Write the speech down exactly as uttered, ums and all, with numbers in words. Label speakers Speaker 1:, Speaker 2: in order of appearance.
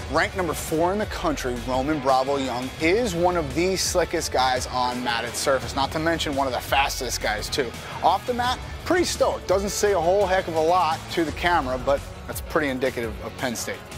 Speaker 1: Ranked number four in the country, Roman Bravo Young is one of the slickest guys on matted surface, not to mention one of the fastest guys too. Off the mat, pretty stoic. Doesn't say a whole heck of a lot to the camera, but that's pretty indicative of Penn State.